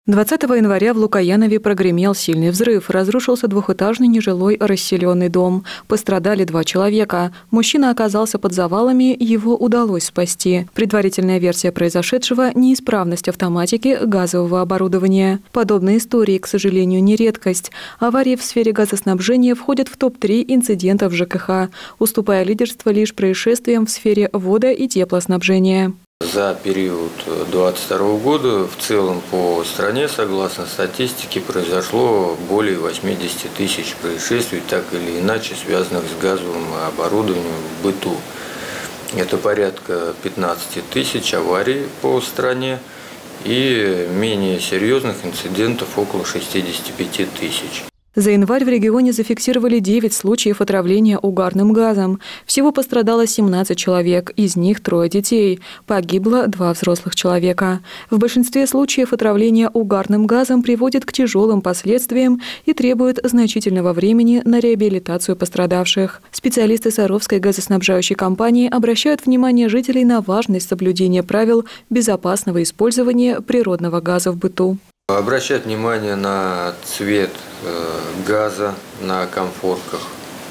20 января в Лукоянове прогремел сильный взрыв. Разрушился двухэтажный нежилой расселенный дом. Пострадали 2 человека. Мужчина оказался под завалами, его удалось спасти. Предварительная версия произошедшего – неисправность автоматики газового оборудования. Подобные истории, к сожалению, не редкость. Аварии в сфере газоснабжения входят в топ-3 инцидентов ЖКХ, уступая лидерство лишь происшествиям в сфере водо- и теплоснабжения. За период 2022 года в целом по стране, согласно статистике, произошло более 80 тысяч происшествий, так или иначе связанных с газовым оборудованием в быту. Это порядка 15 тысяч аварий по стране и менее серьезных инцидентов около 65 тысяч. За январь в регионе зафиксировали 9 случаев отравления угарным газом. Всего пострадало 17 человек, из них 3 детей. Погибло 2 взрослых человека. В большинстве случаев отравление угарным газом приводит к тяжелым последствиям и требует значительного времени на реабилитацию пострадавших. Специалисты Саровской газоснабжающей компании обращают внимание жителей на важность соблюдения правил безопасного использования природного газа в быту. Обращать внимание на цвет газа на конфорках.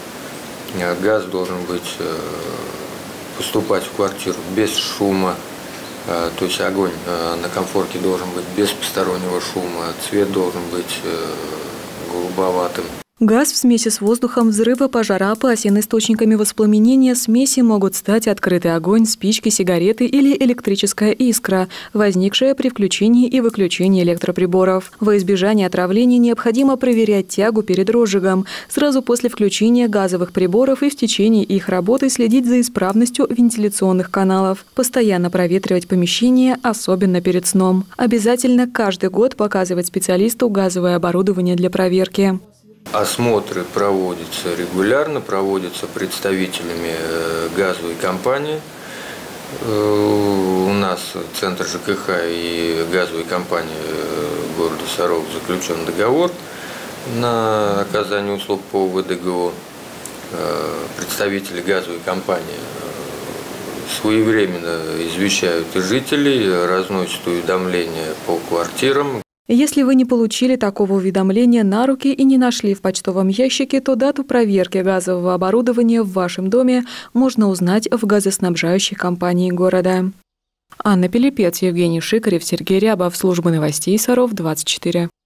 Газ должен быть поступать в квартиру без шума, то есть огонь на конфорке должен быть без постороннего шума, цвет должен быть голубоватым. Газ в смеси с воздухом взрыва пожароопасен. Источниками воспламенения смеси могут стать открытый огонь, спички, сигареты или электрическая искра, возникшая при включении и выключении электроприборов. Во избежание отравления необходимо проверять тягу перед розжигом, сразу после включения газовых приборов и в течение их работы следить за исправностью вентиляционных каналов. Постоянно проветривать помещение, особенно перед сном. Обязательно каждый год показывать специалисту газовое оборудование для проверки. Осмотры проводятся регулярно, проводятся представителями газовой компании. У нас Центр ЖКХ и газовой компании города Саров заключен договор на оказание услуг по ВДГО. Представители газовой компании своевременно извещают и жителей, разносят уведомления по квартирам. Если вы не получили такого уведомления на руки и не нашли в почтовом ящике, то дату проверки газового оборудования в вашем доме можно узнать в газоснабжающей компании города. Анна Пилипец, Евгений Шикарев, Сергей Рябов. Служба новостей Саров 24.